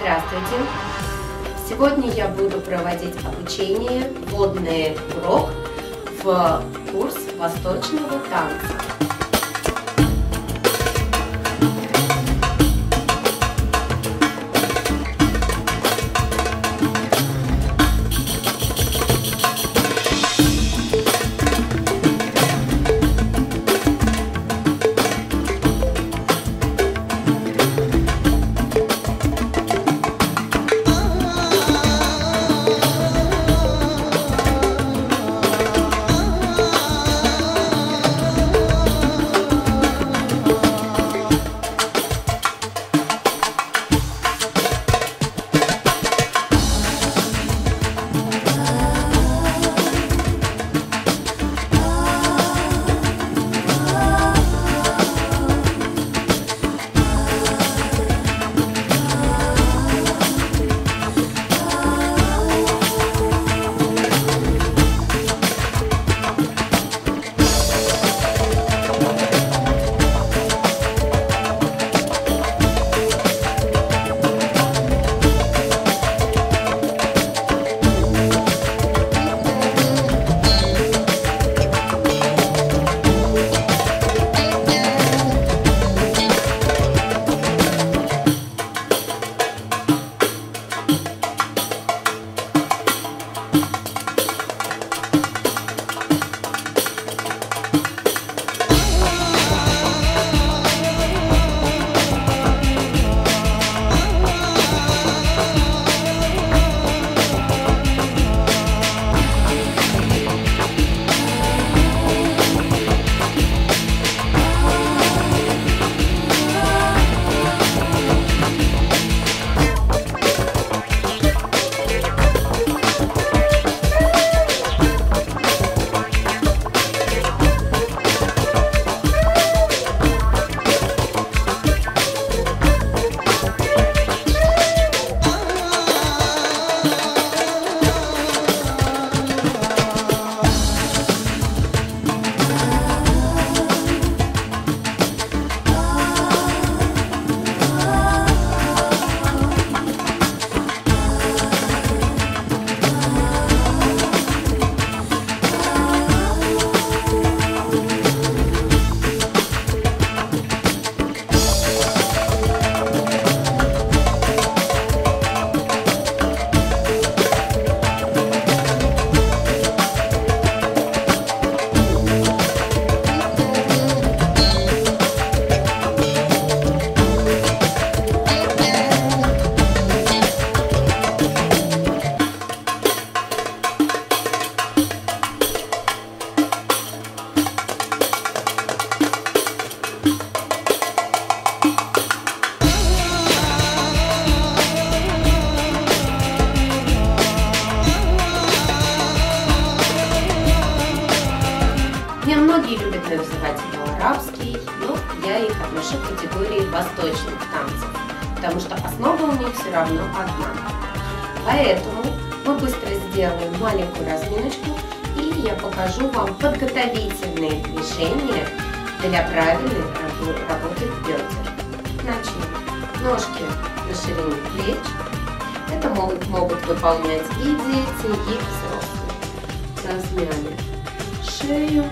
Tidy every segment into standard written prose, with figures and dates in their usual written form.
Здравствуйте! Сегодня я буду проводить обучение, вводный урок в курс восточного танца. Многие любят называть его арабский, но я их отношу к категории восточных танцев, потому что основа у них все равно одна. Поэтому мы быстро сделаем маленькую разминочку, и я покажу вам подготовительные движения для правильной работы бедер. Начнем. Ножки на ширине плеч. Это могут выполнять и дети, и взрослые. Размяли шею.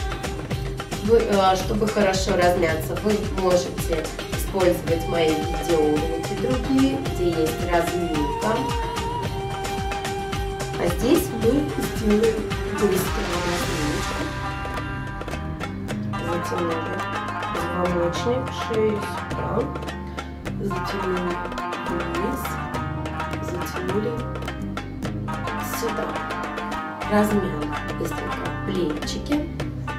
Чтобы хорошо размяться, вы можете использовать мои видеоуроки другие, где есть разминка. А здесь мы сделаем быструю разминочку. Затянули позвоночник, шею сюда, затянули вниз, затянули сюда. Размяли быстренько плечики.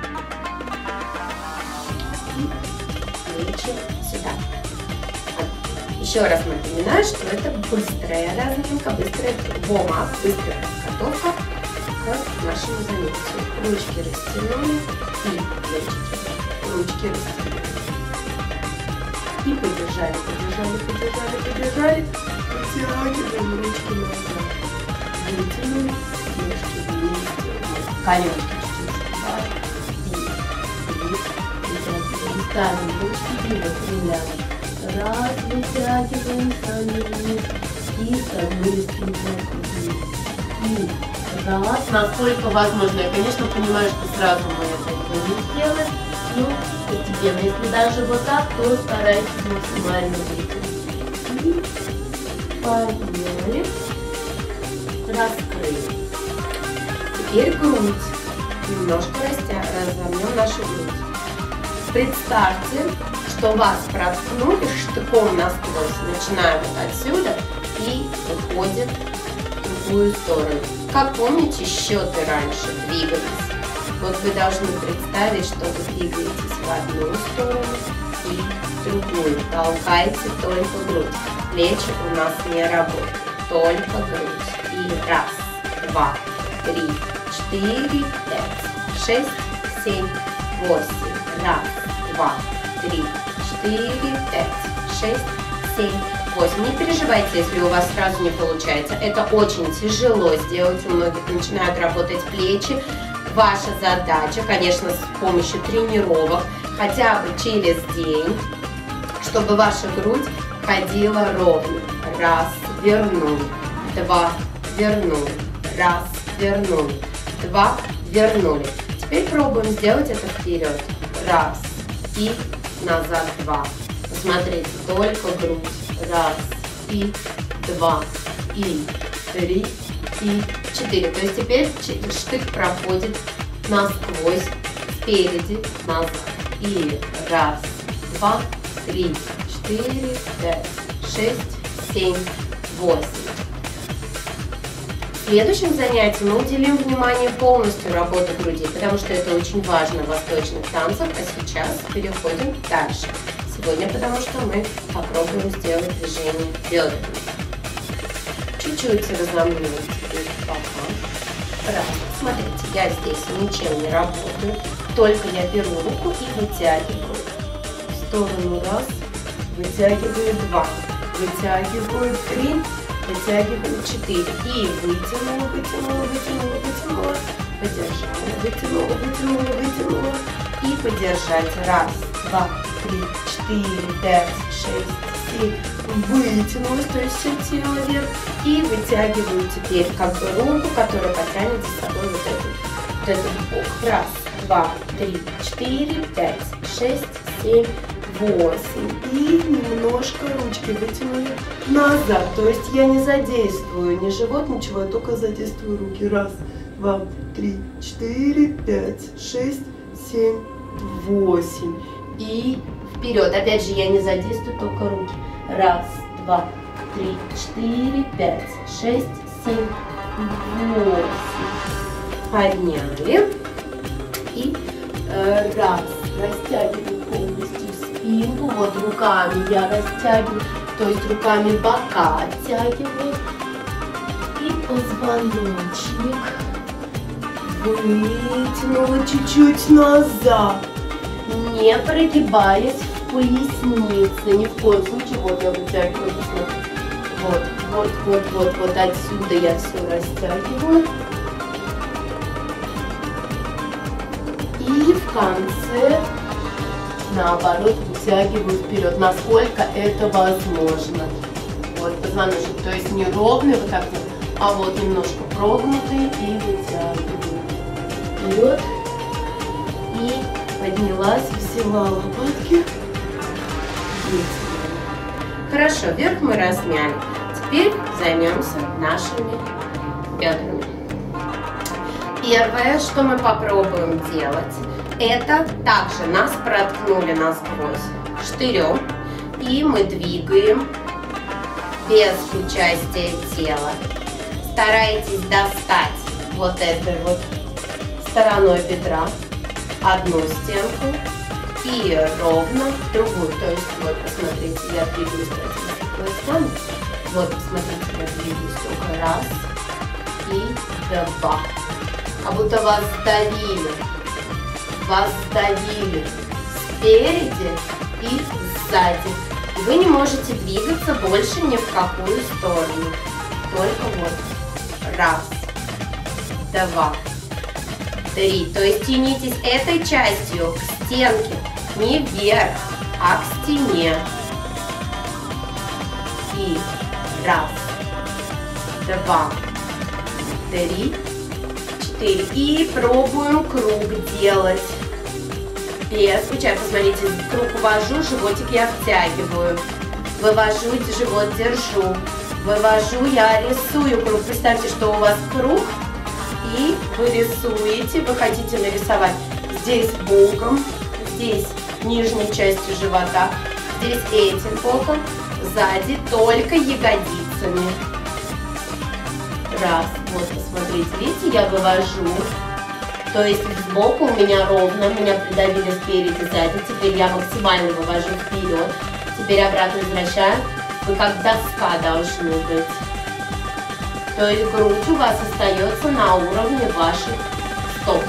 Плечи сюда. Еще раз напоминаю, что это быстрая разминка, быстрая warm-up, быстрая подготовка к нашему занятию. Ручки растянули и плечики. Ручки растянули. И побежали, побежали, побежали, побежали. Вытягиваем ручки назад. Вытянули, ножки вместе. Коленки чуть-чуть. Ставим ручки и выпрямляем. Раз, вытягиваем сами вниз. И с одной спинкой округлим. И раз, насколько возможно. Я, конечно, понимаю, что сразу мы это не сделаем. Но постепенно, если даже вот так, то старайтесь максимально вытянуть. И подняли. Раскрыли. Теперь грудь. Немножко разомнем нашу грудь. Представьте, что вас проткнули штыком насквозь, начиная вот отсюда и выходит в другую сторону. Как помните, счеты раньше двигались. Вот вы должны представить, что вы двигаетесь в одну сторону и в другую. Толкайте только грудь. Плечи у нас не работают, только грудь. И раз, два, три, 4, 5, 6, 7, 8. Раз, два, три, 4, 5, 6, 7, 8. Не переживайте, если у вас сразу не получается. Это очень тяжело сделать. У многих начинают работать плечи. Ваша задача, конечно, с помощью тренировок, хотя бы через день, чтобы ваша грудь ходила ровно. Раз, вернули. Два, вернули. Раз, вернули. Два, вернули. Теперь пробуем сделать это вперед. Раз и назад. Два. Посмотрите, только грудь. Раз и два и три и 4. То есть теперь штык проходит насквозь, спереди, назад. И раз, два, три, 4, 5, 6, 7, 8. В следующем занятии мы уделим внимание полностью работе груди, потому что это очень важно в восточных танцах, а сейчас переходим дальше. Сегодня, потому что мы попробуем сделать движение бедрами. Чуть-чуть разомнем теперь пока. Раз. Смотрите, я здесь ничем не работаю, только я беру руку и вытягиваю. В сторону раз, вытягиваю два, вытягиваю три, вытягиваю 4 и вытянула, вытянула, вытянула, вытянула, подержала, вытянула, вытянула, вытянула и подержать. Раз, два, 3, 4, 5, 6, 7, вытянулась, то есть все тело вверх и вытягиваю теперь как бы руку, которая потянет за собой вот этот бок. Раз, два, 3, 4, 5, 6, 7, 8 и немножко ручкой вытянули назад, то есть я не задействую ни живот, ничего, я только задействую руки. Раз, два, 3, 4, 5, 6, 7, 8 и вперед. Опять же, я не задействую, только руки. Раз, два, 3, 4, 5, 6, 7, 8. Подняли и раз, растягиваю полностью спинку, вот руками я растягиваю, то есть руками бока оттягиваю и позвоночник вытянула чуть-чуть назад, не прогибаясь в пояснице, ни в коем случае. Вот я вытягиваю, посмотрите, вот отсюда я все растягиваю. И в конце, наоборот, вытягиваю вперед, насколько это возможно. Вот позвоночник, то есть не ровный, вот так вот, а вот немножко прогнутый и вытягиваю вперед. И поднялась, взяла лопатки. Хорошо, вверх мы размяли. Теперь займемся нашими бедрами. Первое, что мы попробуем делать, это также нас проткнули насквозь штырем, и мы двигаем без участия тела. Старайтесь достать вот этой вот стороной бедра одну стенку и ровно другую. То есть вот посмотрите, я двигаюсь этими. Вот посмотрите, я двигаюсь только раз и два. Как будто вас давили спереди и сзади. И вы не можете двигаться больше ни в какую сторону. Только вот раз, два, три. То есть тянитесь этой частью к стенке, не вверх, а к стене. И раз, два, три, четыре. И пробуем круг делать. Без скучать. Посмотрите, круг ввожу, животик я втягиваю. Вывожу, живот держу. Вывожу, я рисую круг. Представьте, что у вас круг. И вы рисуете. Вы хотите нарисовать здесь боком, здесь нижней частью живота, здесь этим боком, сзади только ягодицами. Раз. Вот, посмотрите, видите, я вывожу. То есть сбоку у меня ровно, меня придавили спереди, сзади. Теперь я максимально вывожу вперед. Теперь обратно возвращаю. Вы как доска должны быть. То есть грудь у вас остается на уровне ваших стоп.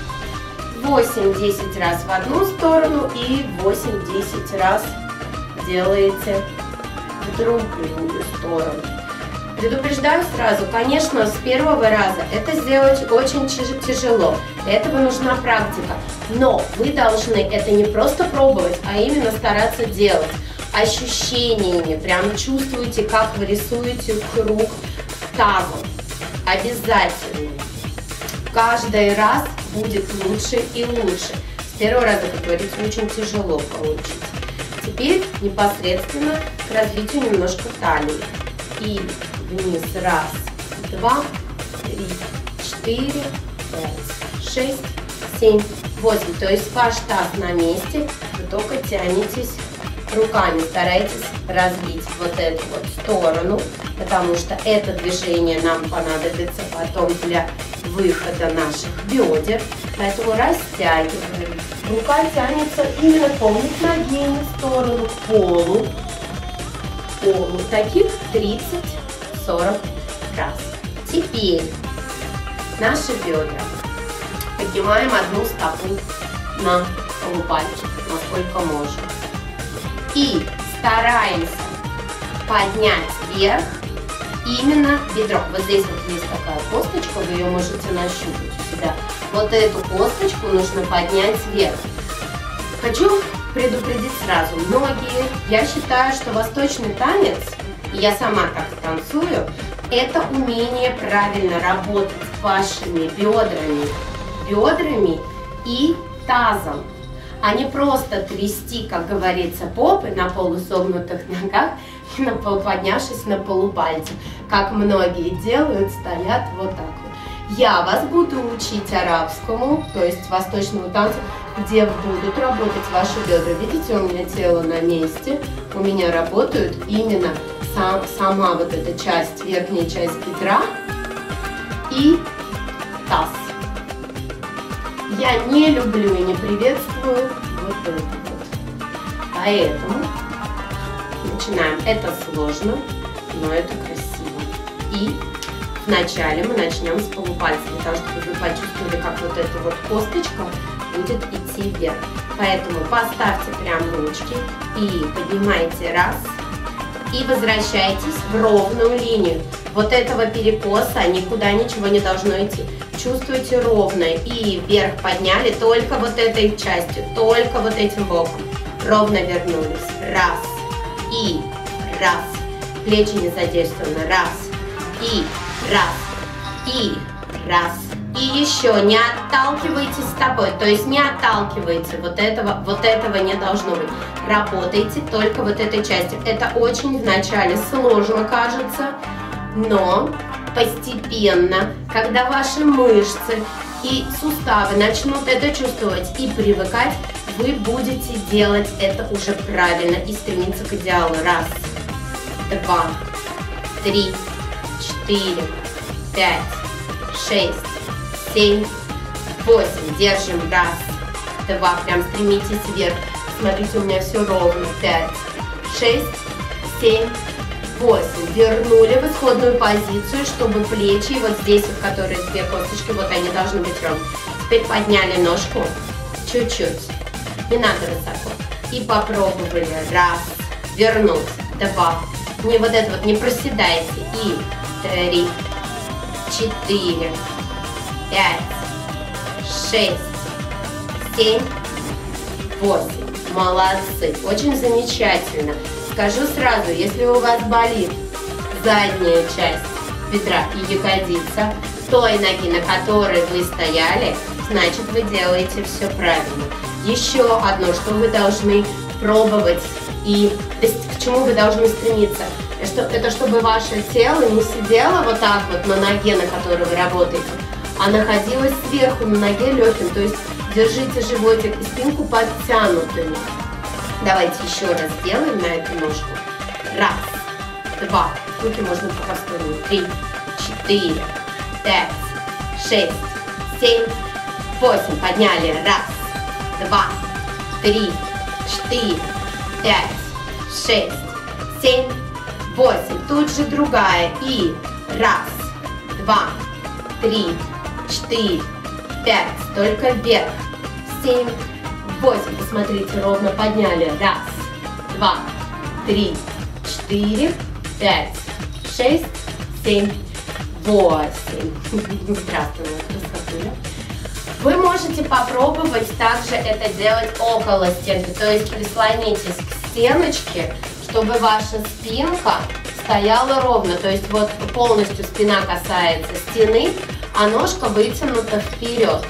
8-10 раз в одну сторону и 8-10 раз делаете в другую сторону. Предупреждаю сразу, конечно, с первого раза это сделать очень тяжело. Для этого нужна практика. Но вы должны это не просто пробовать, а именно стараться делать. Ощущениями, прям чувствуете, как вы рисуете круг тазом. Обязательно. Каждый раз будет лучше и лучше. С первого раза, как говорится, очень тяжело получить. Теперь непосредственно к развитию немножко талии. И вниз. Раз, два, три, 4, 5, 6, 7, 8. То есть ваш таз на месте, вы только тянетесь руками, старайтесь развить вот эту вот сторону, потому что это движение нам понадобится потом для выхода наших бедер. Поэтому растягиваем. Рука тянется именно полноноги в сторону, к полу. Таких 30-40 раз. Теперь наши бедра. Поднимаем одну стопу на полупальчик, насколько можем. И стараемся поднять вверх именно бедро. Вот здесь вот есть такая косточка, вы ее можете нащупать у себя. Вот эту косточку нужно поднять вверх. Хочу предупредить сразу. Многие, я считаю, что восточный танец, и я сама так танцую, это умение правильно работать с вашими бедрами и тазом, а не просто трясти, как говорится, попы на полусогнутых ногах, поднявшись на полупальцах, как многие делают, стоят вот так вот. Я вас буду учить арабскому, то есть восточному танцу, где будут работать ваши бедра. Видите, у меня тело на месте, у меня работают именно сама вот эта часть, верхняя часть бедра и таз. Я не люблю и не приветствую вот это вот. Поэтому начинаем. Это сложно, но это красиво. И вначале мы начнем с полупальца, для того, чтобы вы почувствовали, как вот эта вот косточка будет идти вверх. Поэтому поставьте прям ручки и поднимайте раз. И возвращайтесь в ровную линию. Вот этого перекоса никуда ничего не должно идти. Чувствуйте ровно. И вверх подняли только вот этой частью, только вот этим боком. Ровно вернулись. Раз. И раз. Плечи не задействованы. Раз. И раз. И раз. И еще не отталкивайте стопой, то есть не отталкивайте, вот этого не должно быть. Работайте только вот этой частью. Это очень вначале сложно кажется, но постепенно, когда ваши мышцы и суставы начнут это чувствовать и привыкать, вы будете делать это уже правильно и стремиться к идеалу. Раз, два, три, 4, 5, 6, 7, 8. Держим. Раз, два. Прям стремитесь вверх. Смотрите, у меня все ровно. 5, 6, 7, 8. Вернули в исходную позицию, чтобы плечи, вот здесь, вот, которые две косточки, вот они должны быть ровны. Теперь подняли ножку чуть-чуть. Не надо высоко. И попробовали. Раз. Вернуть. 2. Не вот это вот, не проседайте. И 3, 4, 5, 6, 7, 8. Молодцы. Очень замечательно. Скажу сразу, если у вас болит задняя часть бедра и ягодица той ноги, на которой вы стояли, значит, вы делаете все правильно. Еще одно, что вы должны пробовать и к чему вы должны стремиться, это чтобы ваше тело не сидело вот так вот на ноге, на которой вы работаете, а находилось сверху на ноге легким, то есть держите животик и спинку подтянутыми. Давайте еще раз сделаем на эту ножку. Раз, два, руки можно по сторону, 3, 4, 5, 6, 7, 8, подняли, раз, два, 3, 4, 5, 6, 7, 8, тут же другая, и раз, два, 3, 4, 5, только вверх, 7, 8, посмотрите, ровно подняли, раз, два, 3, 4, 5, 6, 7, 8. Здравствуй, моя красотуля. Вы можете попробовать также это делать около стенки, то есть прислонитесь к стеночке, чтобы ваша спинка стояла ровно, то есть вот полностью спина касается стены, а ножка вытянута вперед.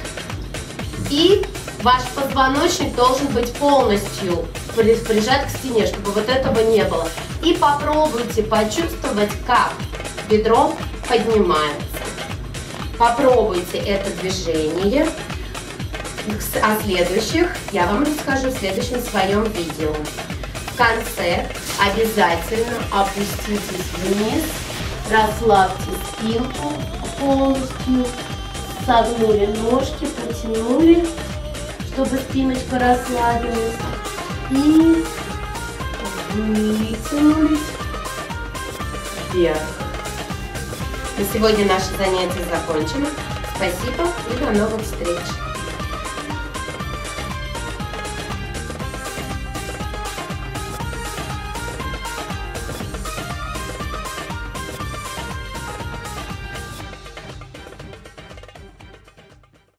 И ваш позвоночник должен быть полностью прижат к стене, чтобы вот этого не было. И попробуйте почувствовать, как бедро поднимается. Попробуйте это движение. О следующих я вам расскажу в следующем своем видео. В конце обязательно опуститесь вниз, расслабьте спинку полностью, согнули ножки, потянули, чтобы спиночка расслабилась, и вытянулись вверх. На сегодня наше занятие закончено. Спасибо и до новых встреч!